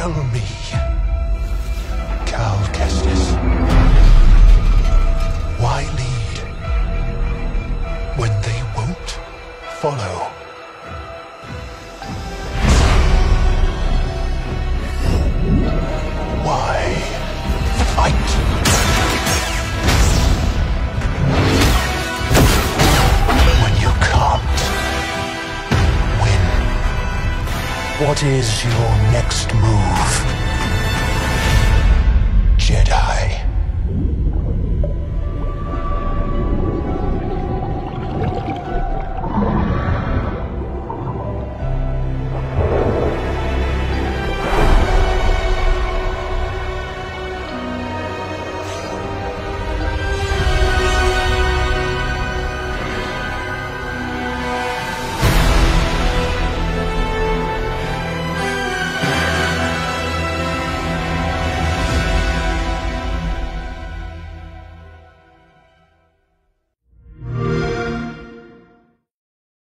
Tell me, Cal Kestis, why lead when they won't follow? Why fight when you can't win? What is your next move, Jedi?